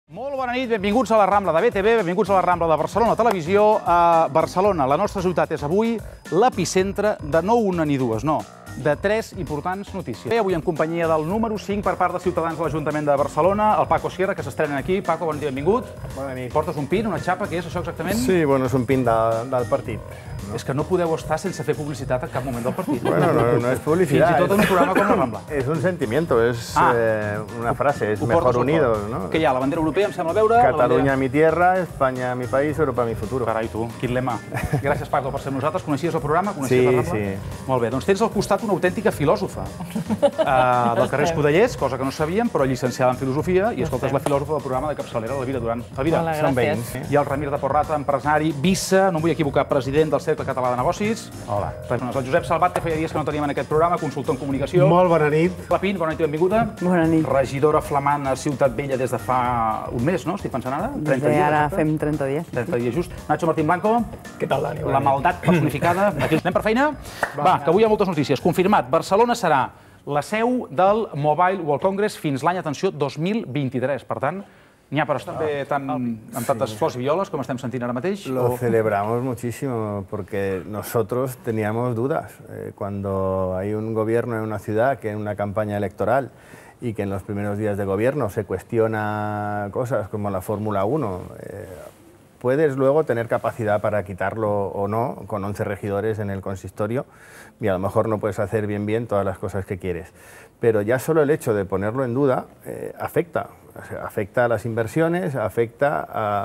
Molt bona nit, benvinguts a la Rambla de BTV, benvinguts a la Rambla de Barcelona Televisió. A Barcelona, la nostra ciutat, és avui l'epicentre de no una ni dues, no, de tres importants notícies. Avui en companyia del número 5 per part de Ciutadans de l'Ajuntament de Barcelona, el Paco Sierra, que s'estrena aquí. Paco, bon dia, benvingut. Bona nit. Portes un pin, una xapa, què és això exactament? Sí, bueno, és un pin del partit. És que no podeu estar sense fer publicitat en cap moment del partit. Bueno, no es publicidad. Fins i tot en un programa com la Rambla. Es un sentimiento, es una frase, es mejor unidos, ¿no? Què hi ha, la bandera europea, em sembla veure? Catalunya mi tierra, Espanya mi país, Europa mi futuro. Carai, tu, quin lema. Gràcies, Paco, per ser amb nosaltres. Coneixies el programa? Coneixies la Rambla? Sí. Molt bé, doncs tens al costat una autèntica filòsofa del carrer Escudellers, cosa que no sabíem, però llicenciada en filosofia, i escolta, és la filòsofa del programa de capçalera, l'Elvira Duran. Elvira, Són veïns. I el Ramir de Porrata, empresari, vice, no em vull equivocar, president del Cercle Català de Negocis. Hola. El Josep Salvat, que feia dies que no teníem en aquest programa, consultor en comunicació. Molt bona nit. La Pin, bona nit i benvinguda. Bona nit. Regidora flamant a Ciutat Vella des de fa un mes, no? Estic pensant ara? 30 dies. Ara fem 30 dies. 30 dies just. Nacho Martín Blanco. Què tal, Dani? La maldat personificada. Aquí anem per feina? Va, que avui hi ha moltes notícies. Confirmat, Barcelona serà la seu del Mobile World Congress fins l'any, atenció, 2023. Per tant, n'hi ha per estar bé amb tantes flors i violes com estem sentint ara mateix? Lo celebramos muchísimo porque nosotros teníamos dudas. Cuando hay un gobierno en una ciudad que en una campaña electoral y que en los primeros días de gobierno se cuestiona cosas como la Fórmula 1, puedes luego tener capacidad para quitarlo o no, con 11 regidores en el consistorio, y a lo mejor no puedes hacer bien todas las cosas que quieres. Pero ya solo el hecho de ponerlo en duda afecta. O sea, afecta a las inversiones, afecta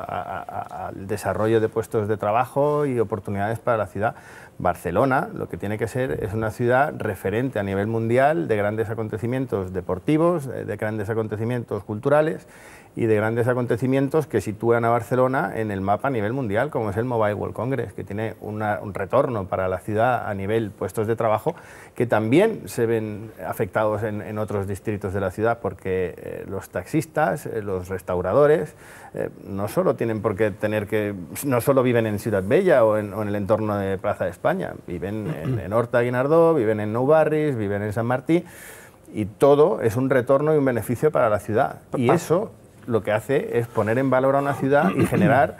al desarrollo de puestos de trabajo y oportunidades para la ciudad. Barcelona lo que tiene que ser es una ciudad referente a nivel mundial de grandes acontecimientos deportivos, de grandes acontecimientos culturales y de grandes acontecimientos que sitúan a Barcelona en el mapa a nivel mundial, como es el Mobile World Congress, que tiene un retorno para la ciudad a nivel puestos de trabajo, que también se ven afectados en otros distritos de la ciudad, porque los taxistas, los restauradores, no solo tienen por qué no solo viven en Ciutat Vella o en el entorno de Plaza de España, viven en Horta Guinardó, viven en Nou Barris, viven en San Martí, y todo es un retorno y un beneficio para la ciudad. Y eso lo que hace es poner en valor a una ciudad y generar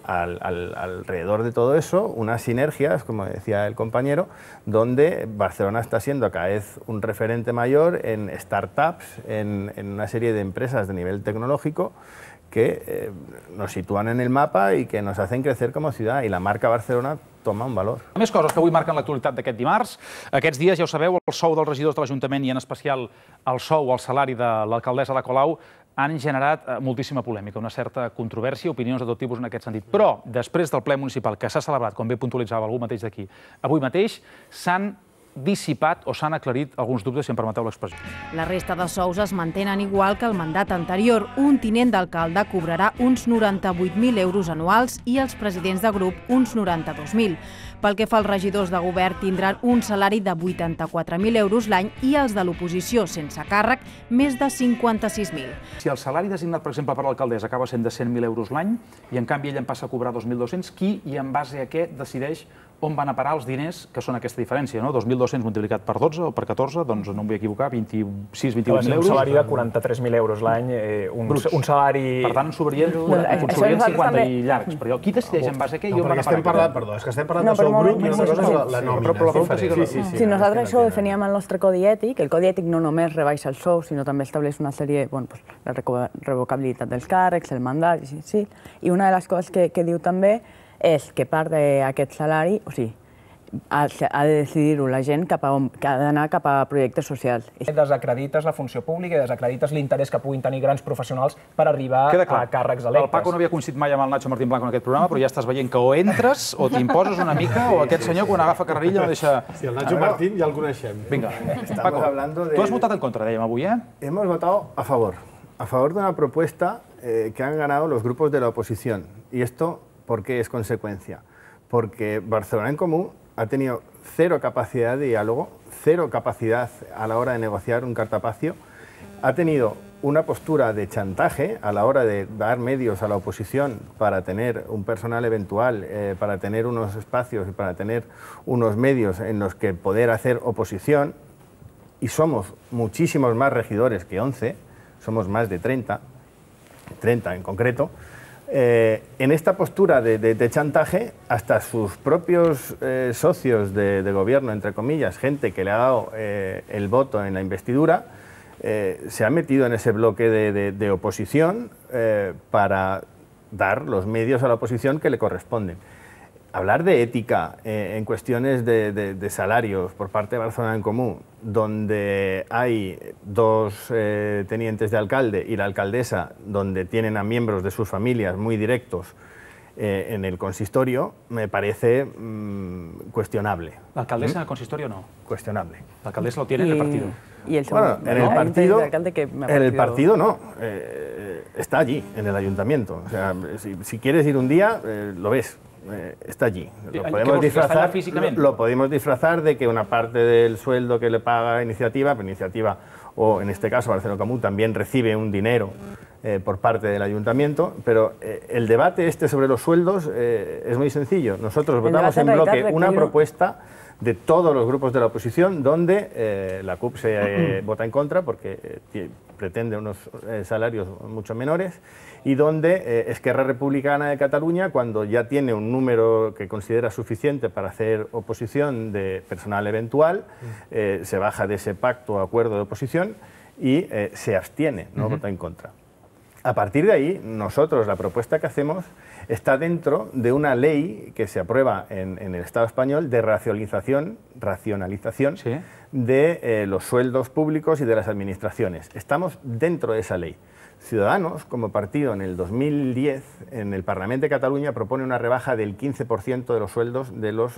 alrededor de todo eso unas sinergias, como decía el compañero, donde Barcelona está siendo cada vez un referente mayor en startups, en una serie de empresas de nivel tecnológico que nos sitúan en el mapa i que nos hacen crecer como ciudad, y la marca Barcelona toma un valor. Més coses que avui marquen l'actualitat d'aquest dimarts. Aquests dies, ja ho sabeu, el sou dels regidors de l'Ajuntament i en especial el sou o el salari de l'alcaldessa Ada Colau han generat moltíssima polèmica, una certa controvèrsia, opinions de tot tipus en aquest sentit. Però, després del ple municipal que s'ha celebrat, com bé puntualitzava algú mateix d'aquí, avui mateix s'han dissipat o s'han aclarit alguns dubtes, si em permeteu l'expressió. La resta de sous es mantenen igual que el mandat anterior. Un tinent d'alcalde cobrarà uns 98.000 euros anuals i els presidents de grup uns 92.000. Pel que fa als regidors de govern, tindran un salari de 84.000 euros l'any i els de l'oposició, sense càrrec, més de 56.000. Si el salari designat, per exemple, per l'alcaldessa acaba sent de 100.000 euros l'any i en canvi ell en passa a cobrar 2.200, qui i en base a què decideix on van a parar els diners que són aquesta diferència, no? 2.200 multiplicat per 12 o per 14, doncs no em vull equivocar, 26-28.000 euros. Un salari de 43.000 euros l'any, un salari... Per tant, en sobrarien 50 i llargs. Però qui decideix en base a què i on van a parar? Perdó, és que estem parlant del seu grup i una cosa és la nòmina. Si nosaltres això ho definíem en el nostre codi ètic, el codi ètic no només rebaixa el sou, sinó també estableix una sèrie, la revocabilitat dels càrrecs, el mandat, i una de les coses que diu també és que part d'aquest salari, o sigui, ha de decidir-ho la gent que ha d'anar cap a projectes socials. Desacredites la funció pública i desacredites l'interès que puguin tenir grans professionals per arribar a càrrecs electes. El Paco no havia coincidit mai amb el Nacho Martín Blanco en aquest programa, però ja estàs veient que o entres o t'imposes una mica o aquest senyor quan agafa carrerilla no deixa... Sí, el Nacho Martín ja el coneixem. Vinga, Paco, tu has votat en contra, dèiem avui, eh? Hemos votado a favor de una propuesta que han ganado los grupos de la oposición. Y esto, ¿por qué es consecuencia? Porque Barcelona en Comú ha tenido cero capacidad de diálogo, cero capacidad a la hora de negociar un cartapacio, ha tenido una postura de chantaje a la hora de dar medios a la oposición para tener un personal eventual, para tener unos espacios y para tener unos medios en los que poder hacer oposición, y somos muchísimos más regidores que 11, somos más de 30, 30 en concreto, en esta postura de chantaje, hasta sus propios socios de gobierno, entre comillas, gente que le ha dado el voto en la investidura, se ha metido en ese bloque de oposición para dar los medios a la oposición que le corresponden. Hablar de ética en cuestiones de salarios por parte de Barcelona en Comú, donde hay dos tenientes de alcalde y la alcaldesa, donde tienen a miembros de sus familias muy directos en el consistorio, me parece cuestionable. ¿La alcaldesa en el consistorio no? Cuestionable. La alcaldesa lo tiene en el partido. Y el bueno, en el partido no, está allí, en el ayuntamiento. O sea, si quieres ir un día, lo ves. Está allí. Lo podemos disfrazar de que una parte del sueldo que le paga Iniciativa, pero Iniciativa, o en este caso Barcelona Comú, también recibe un dinero por parte del ayuntamiento, pero el debate sobre los sueldos es muy sencillo. Nosotros votamos en bloque una propuesta de todos los grupos de la oposición, donde la CUP se vota en contra porque pretende unos salarios mucho menores, y donde Esquerra Republicana de Cataluña, cuando ya tiene un número que considera suficiente para hacer oposición de personal eventual, se baja de ese pacto o acuerdo de oposición y se abstiene, no vota en contra. A partir de ahí, nosotros, la propuesta que hacemos está dentro de una ley que se aprueba en el Estado español de racionalización ¿sí? de los sueldos públicos y de las administraciones. Estamos dentro de esa ley. Ciudadanos, como partido, en el 2010, en el Parlamento de Cataluña, propone una rebaja del 15% de los sueldos de los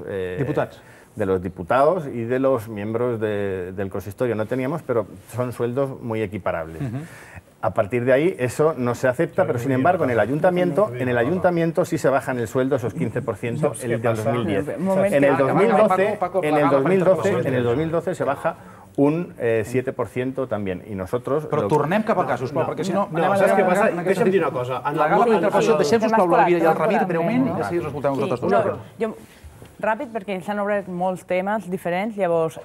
diputados y de los miembros del consistorio. No teníamos, pero son sueldos muy equiparables. A partir de ahí, eso no se acepta, pero sin embargo, en el ayuntamiento sí se bajan el sueldo esos 15% el del 2010. En el 2012 se baja un 7% també. I nosaltres... Però tornem cap al cas, sisplau, perquè si no... Saps què passa? Deixa'm dir una cosa. La gala d'intervenció, deixem, sisplau, l'Elvira i el Ramir breument i així escoltem vosaltres dos. Ràpid, perquè s'han obert molts temes diferents. Llavors,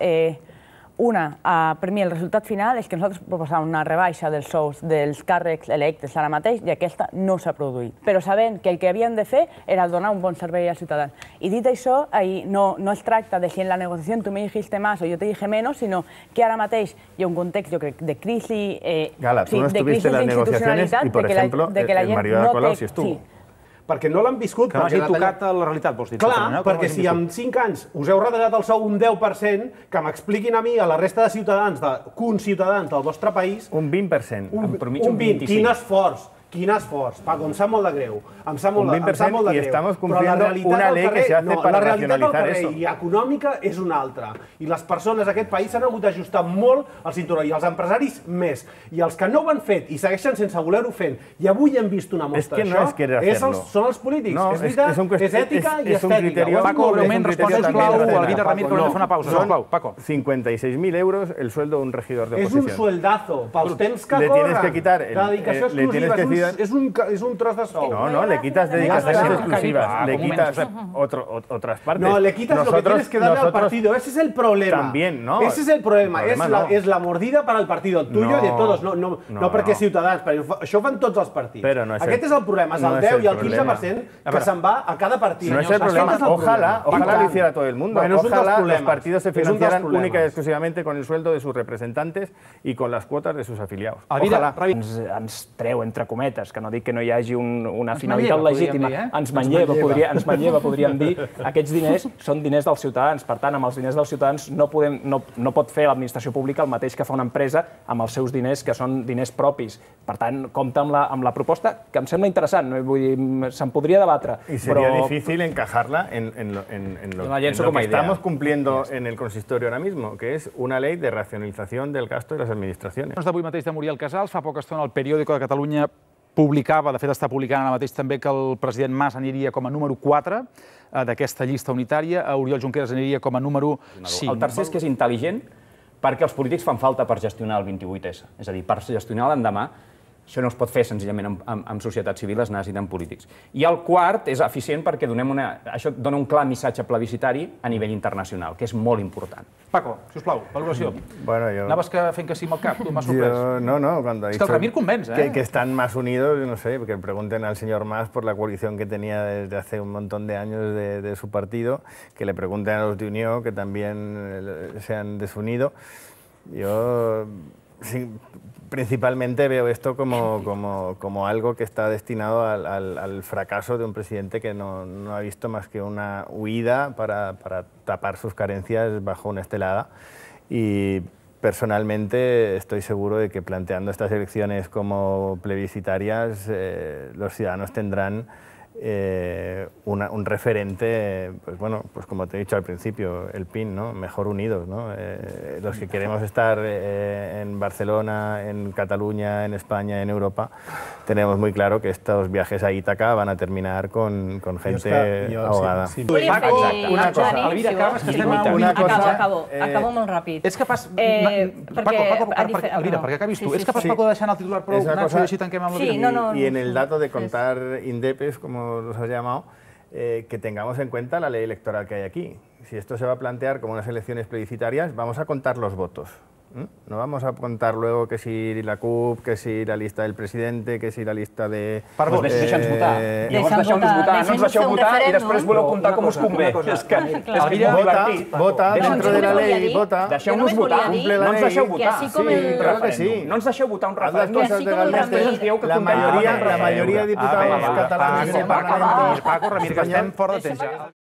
per mi el resultat final és que nosaltres proposàvem una rebaixa dels sous dels càrrecs electes ara mateix i aquesta no s'ha produït. Però sabent que el que havíem de fer era donar un bon servei als ciutadans. I dit això, no es tracta de si en la negociació tu me dijiste más o yo te dije menos, sinó que ara mateix hi ha un context, jo crec, de crisi... Gala, tu no estuviste en las negociaciones y, por ejemplo, el Mario de Colau sí estuvo. Perquè no l'han viscut. Que no hagi tocat la realitat, vols dir? Clar, perquè si en 5 anys us heu retallat el sou un 10%, que m'expliquin a mi, a la resta de ciutadans, de conciutadans del vostre país... Un 20%. Un 20%. Quin esforç. Quin esforç. Paco, em sap molt de greu. Em sap molt de greu. Y estamos cumpliendo una ley que se hace para racionalizar eso. I econòmica és una altra. I les persones d'aquest país s'han hagut d'ajustar molt al cinturó, i els empresaris més. I els que no ho han fet i segueixen sense voler-ho fent, i avui hem vist una mostra d'això, són els polítics. És veritat, és ètica i estètica. Paco, breument, respon, sisplau, a Elvira Ramir, que hem de fer una pausa, sisplau. Paco. 56.000 euros el sueldo de un regidor de oposición. És un sueldazo, pels temps que corren. La dedicació exclusiva es un tros de sou. No, le quitas dedicaciones exclusivas, le quitas otras partes. No, le quitas lo que tienes que darle al partido. Ese es el problema. También, ¿no? Ese es el problema. Es la mordida para el partido, el tuyo y de todos. No perquè Ciutadans, perquè això ho fan tots els partits. Aquest és el problema, és el 10 i el 15% que se'n va a cada partit. No es el problema. Ojalá lo hiciera todo el mundo. Ojalá los partidos se financiaran única y exclusivamente con el sueldo de sus representantes y con las cuotas de sus afiliados. Ojalá. Ens treu, entre cometes, que no dic que no hi hagi una finalitat legítima, ens manlleva, podríem dir. Aquests diners són diners dels ciutadans, per tant, amb els diners dels ciutadans no pot fer l'administració pública el mateix que fa una empresa amb els seus diners, que són diners propis. Per tant, compta amb la proposta, que em sembla interessant, se'n podria debatre. Y sería difícil encajarla en lo que estamos cumpliendo en el consistorio ahora mismo, que es una ley de racionalización del gasto de las administraciones. D'avui mateix de Muriel Casals, fa poca estona el Periódico de Catalunya publicava, de fet està publicant ara mateix també, que el president Mas aniria com a número 4 d'aquesta llista unitària, Oriol Junqueras aniria com a número 5. El tercer és que és intel·ligent perquè els polítics fan falta per gestionar el 28S. És a dir, per gestionar l'endemà, Això no es pot fer senzillament amb societat civil, es necessiten polítics. I el quart és eficient perquè això dona un clar missatge plebiscitari a nivell internacional, que és molt important. Paco, sisplau, valoració. Anaves fent que sí amb el cap, tu m'has sorprès. No, cuando ha dicho que el Ramir convence, que están más unidos, no sé, que pregunten al señor Mas por la coalición que tenía desde hace un montón de años de su partido, que le pregunten a los de Unió que también se han desunido. Yo principalmente veo esto como algo que está destinado al fracaso de un presidente que no ha visto más que una huida para tapar sus carencias bajo una estelada. Y personalmente estoy seguro de que planteando estas elecciones como plebiscitarias, los ciudadanos tendrán un referente, pues como te he dicho al principio, el PIN, ¿no? Mejor unidos, ¿no? Los que queremos estar en Barcelona, en Cataluña, en España, en Europa, tenemos muy claro que estos viajes a Ítaca van a terminar con gente ahogada. Paco, una cosa. Elvira, acabes que estem una cosa. Acabo molt ràpid. És capaç... Paco, Elvira, perquè acabis tu. És capaç, Paco, de deixar el titular prou? Així tanquem amb la Y en el dato de contar indepes, como los has llamado, que tengamos en cuenta la ley electoral que hay aquí. Si esto se va a plantear como unas elecciones plebiscitarias, vamos a contar los votos. No vamos a contar luego que si la CUP, que si la lista del presidente, que si la lista de... Pues deixa'ns votar. Llavors deixeu-nos votar, no ens deixeu votar i després voleu comptar com us convé. És que vota dentro de la ley, vota. Deixeu-nos votar, no ens deixeu votar. Claro que sí. No ens deixeu votar un referèndum. La mayoría de diputados catalanes... Paco, Ramir, que estem fora de temps ja.